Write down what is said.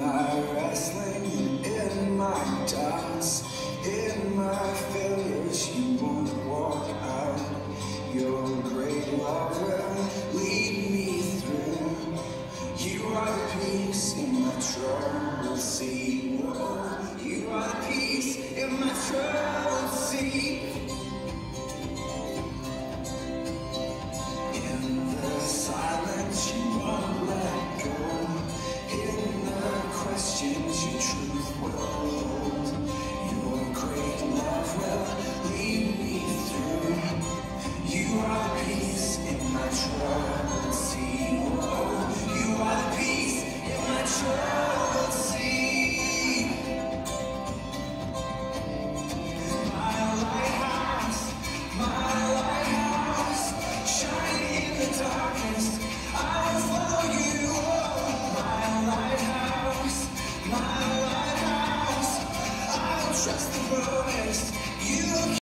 my wrestling, in my doubts, in my failures, you won't walk out. Your great love will lead me through. You are the peace in my troubled sea. Whoa. You are the peace in my troubled sea. In the silence, you won't let go. In the questions, your truth will hold. Your great love will lead me through. You are the peace in my troubled sea. Whoa. You are the peace in my troubled sea. My lighthouse, shining in the darkness, I will follow you. Oh, my lighthouse, I will trust the promise you